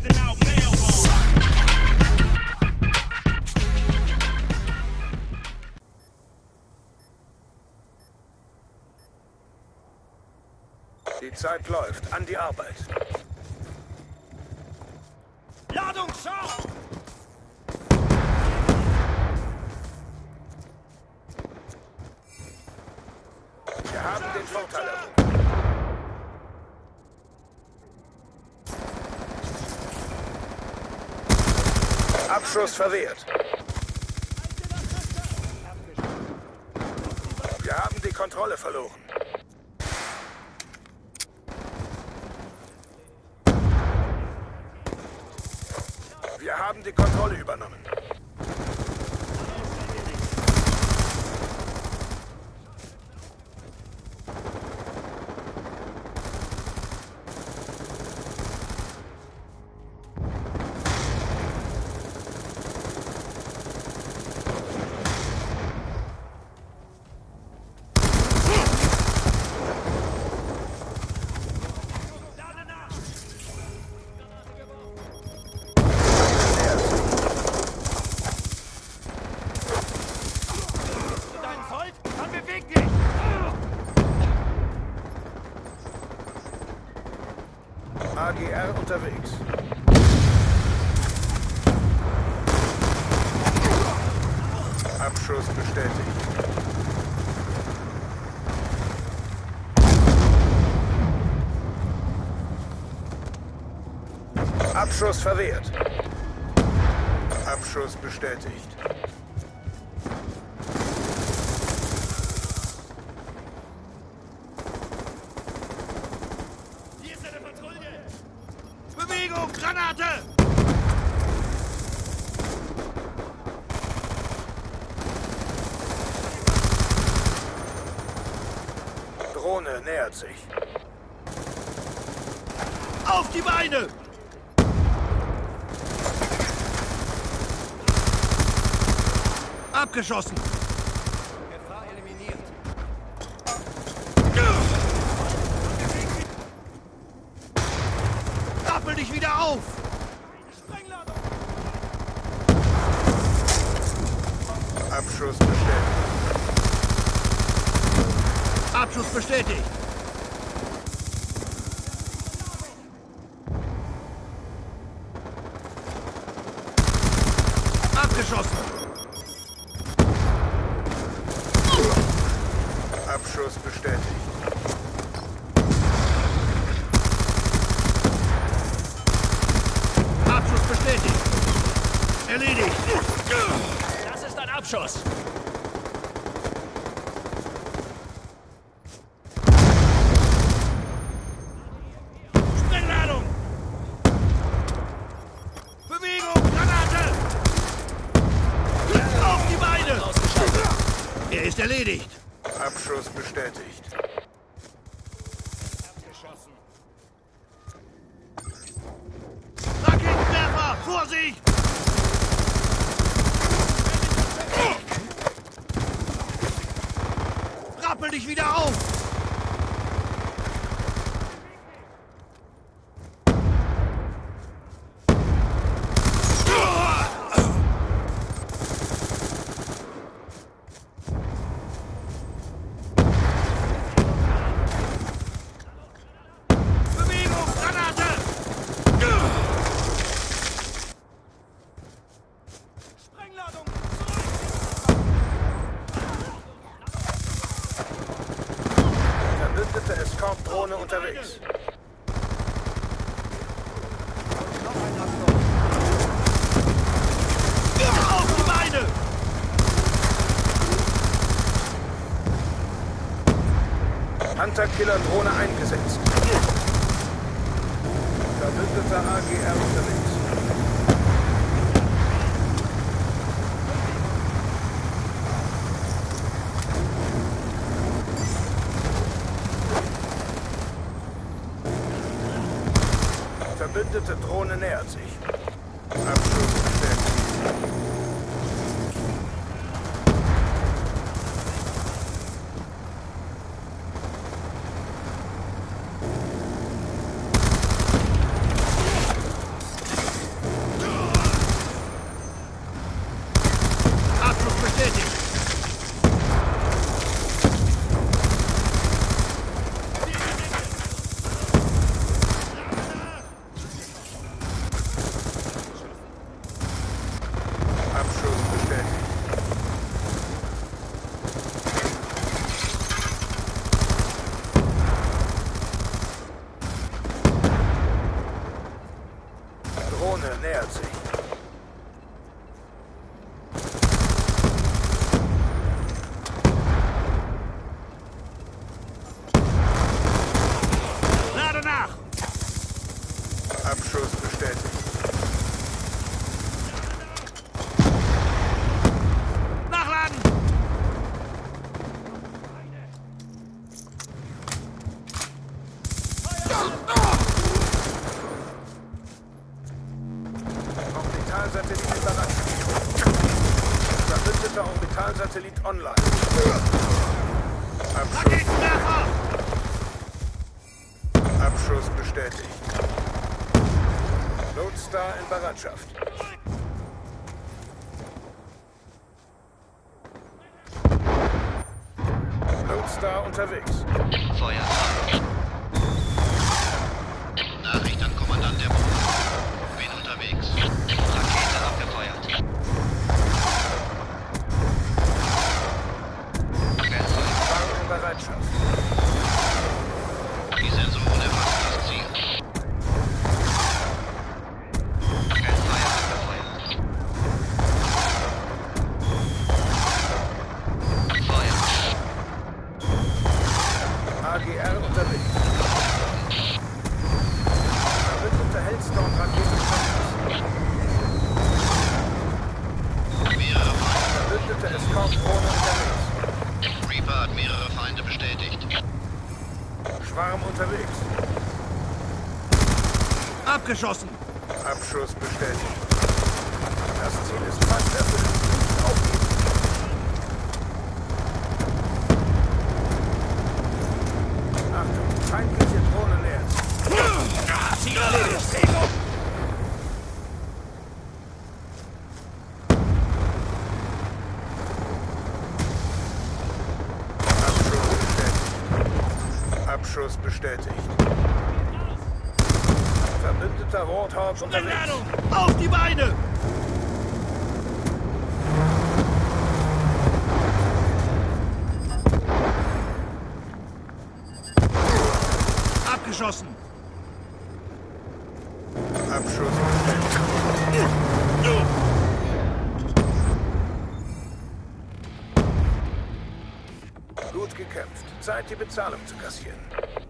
Die Zeit läuft. An die Arbeit. Ladung scharf! Wir haben den Vorteil errungen. Abschuss verwehrt. Wir haben die Kontrolle verloren. Wir haben die Kontrolle übernommen. AGR unterwegs. Abschuss bestätigt. Abschuss verwehrt. Abschuss bestätigt. Bewegung! Granate! Drohne nähert sich. Auf die Beine! Abgeschossen! Gefahr eliminiert. Rappel dich wieder auf! Sprengladung! Abschuss bestätigt. Abschuss bestätigt! Abgeschossen! Abschuss bestätigt. Abschuss bestätigt! Erledigt! Das ist ein Abschuss! Sprengladung! Bewegung! Granate! Auf die Beine! Er ist erledigt! Abschuss bestätigt. Abgeschossen! Raketenwerfer! Vorsicht! Rappel dich wieder auf! Bewegung! Granate! Sprengladung! Verbündete Escort-Drohne unterwegs. Auf die Beine! Hunter-Killer-Drohne eingesetzt. Verbündeter AGR unterwegs. Verbündete Drohne nähert sich. Abschuss bestätigt. Drohne nähert sich. Lade nach! Abschuss bestätigt. Nachladen! Orbitalsatellit in Bereitschaft. Verbündeter Orbitalsatellit online. Abschuss. Raketenwerfer! Abschuss bestätigt. Lodestar in Bereitschaft. Lodestar unterwegs. Feuer. Nachricht an Kommandant der Bombe. Bin unterwegs. Rakete abgefeuert. Fang in Bereitschaft. Die Sensoren erfassen das Ziel. Feuer abgefeuert. Feuer. AGR unterwegs. Verbündete Hellstorm-Raketen unterwegs. Mehrere Feinde. Verbündete Escort-Drohne unterwegs. Reaper hat mehrere Feinde bestätigt. Schwarm unterwegs. Abgeschossen! Abschuss bestätigt. Das Ziel ist fast erfüllt. Nicht aufgeben. Achtung, feindliche Drohne nähert sich. Ziel erledigt! Abschuss bestätigt. Verbündeter Rothawk unterwegs. Entladung! Auf die Beine! Abgeschossen! Abschuss bestätigt. Gut gekämpft. Zeit, die Bezahlung zu kassieren.